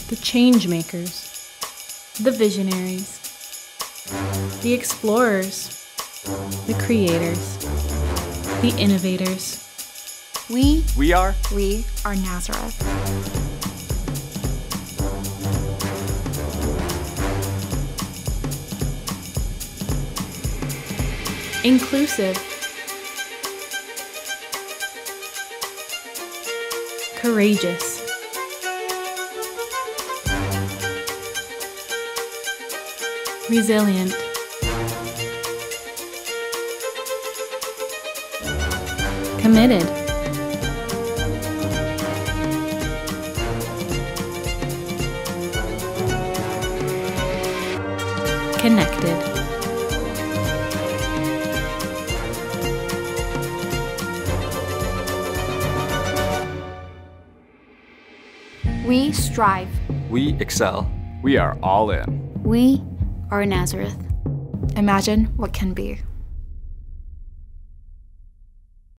the Changemakers, the Visionaries, the Explorers, the Creators, the Innovators. We are Nazareth. Inclusive, courageous, resilient, committed, connected. We strive. We excel. We are all in. We are Nazareth. Imagine what can be.